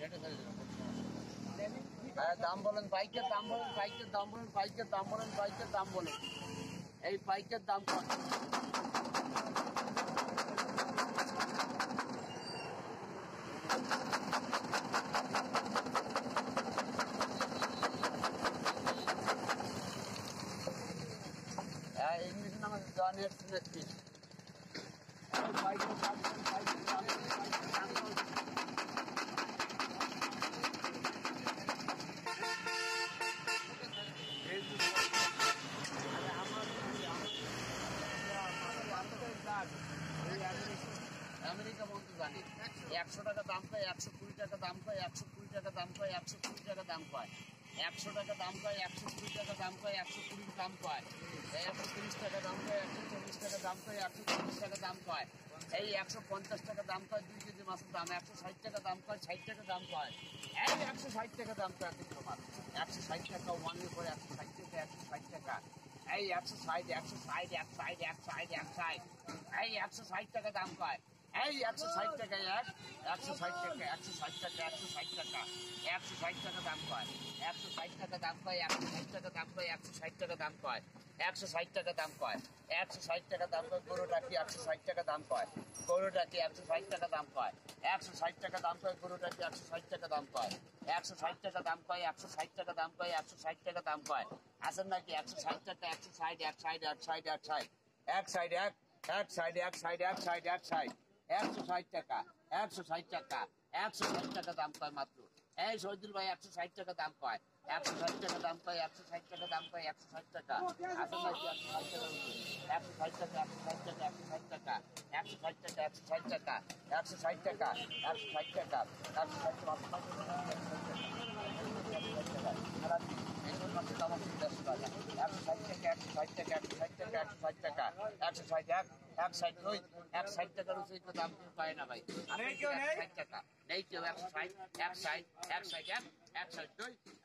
দাম বলেন, বাইকের দাম বলেন, বাইকের দাম বলেন, বাইকের দাম বলেন, বাইকের দাম বলেন। এই বাইকের দাম কত? ইংলিশ নাম আছে জন এক্সপ্রেস পিস। বাইকের দাম বলেন, বাইকের দাম বলেন, বাইকের দাম বলেন। আমেরিকা বলতে জানি 100 টাকা দাম পায়, 120 টাকা দাম পায়, 120 টাকা দাম পায়, 120 টাকা দাম পায়, 100 টাকা দাম পায়, 120 টাকা দাম পায়, 120 দাম পায়, 130 টাকা দাম পায়, 140 টাকা দাম পায়, 140 টাকা দাম পায়, এই 150 টাকা দাম পায় 2 কেজি মাছের দাম, 160 টাকা দাম পায়, 60 টাকা দাম পায়, এই 160 টাকা দাম পায়। 160 টাকা ওয়ানের পরে 160 টাকা, 160 টাকা, এই 160, 160, 160, 160, 160, এই 160 টাকা দাম পায়, এই 160 টাকা, 160 টাকা, 160 টাকা, 160 টাকা, 160 টাকা দাম পায়, 160 টাকা দাম পায়, 160 টাকা দাম পায়, 160 টাকা দাম পায়, 160 টাকা দাম পায়, 160 টাকা দাম পায়। গরুটা কি 160 টাকা দাম পায়? গরুটা কি 160 টাকা দাম পায়? 160 টাকা দাম পায়। গরুটা কি 160 টাকা দাম পায়? 160 টাকা দাম পায়, 160 টাকা দাম পায়, 160 টাকা দাম পায়। আসেন নাকি 160 টাকা, 160, 160, 160, 160, 160, 160, 160, 160, 160, 160 টাকা, 160 টাকা, 160 টাকা দাম পায় মাত্র। এই শহীদুল ভাই 160 টাকা দাম পায়, 160 টাকা দাম পায়, 160 টাকা দাম পায়, 160 টাকা। আসেন নাকি 160 টাকা, 160 টাকা, 160 টাকা, 160 টাকা, 160 টাকা, 160 টাকা, 160 টাকা, 160 টাকা, 160 টাকা। এগুলোর মাসে দাম হচ্ছে 160 টাকা, 160 টাকা, 160 টাকা, 160 টাকা, 160 টাকা, 160, 160, 160 টাকার উপরে তো দাম কেউ পায় না ভাই। 160 টাকা নেই কেউ, 160, 160, 160, 160,